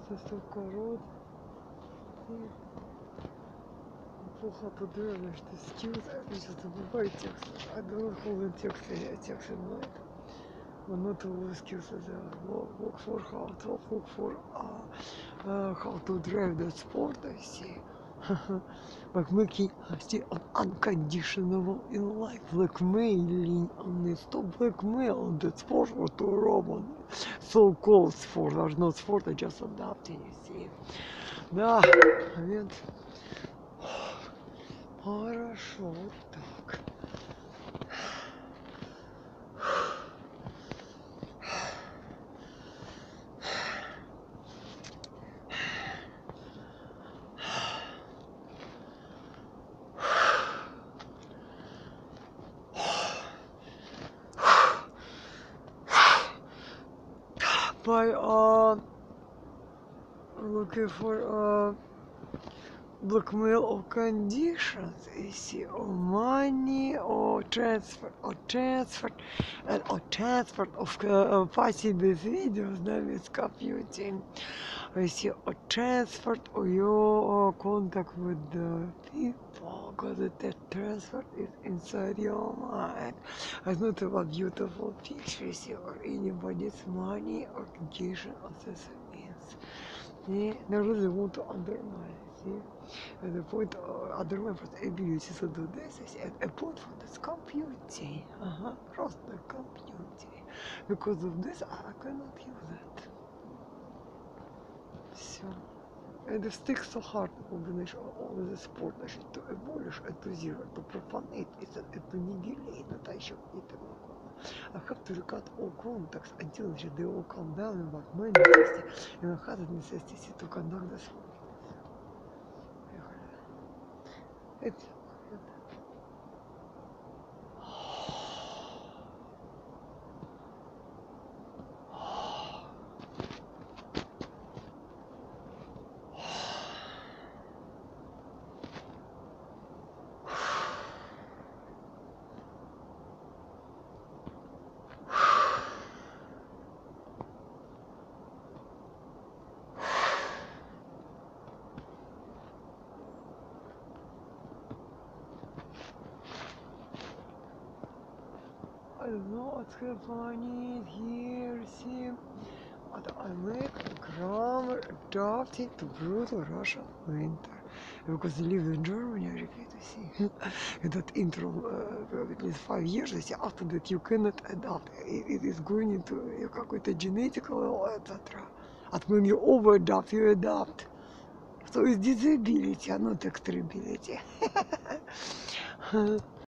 so короткий. Плохо подробишь, ты skills, я сейчас забываю текст. I don't hold текст, я текст in mind. But not all the skills as look for how to look for how to drive that sport, I see. Like making an unconditional in life, blackmailing on it, stop blackmail on that sport or to Roman. So called sport, there's not sport, I just adapting, you see. Да, момент. Хорошо, вот так. By looking for blackmail or conditions, you see, or money or transfer and or transfer of passive videos, that is computing. You see, or transfer or your contact with the people, because that transfer is inside your mind. It's not about beautiful pictures or anybody's money or condition or this means. They really want to undermine, see? And the point undermine for the ability to do this is a point for this computing, across the computing. Because of this, I cannot use it. Все. And it sticks so hard combination all the sport, значит, to abolish, to zero, to profanate, to nihilate, это еще какие-то могут. I have to record all contacts until they all calm down about my necessity and I had the necessity to conduct this one. It's I don't know what's happening here, see, but I make grammar adapted to brutal Russian winter. Because I live in Germany, I repeat, see, that intro, at least 5 years, I see, after that you cannot adapt. It is going into какой-то genetical, etc. And when you over-adapt, you adapt. So it's disability, not extrability.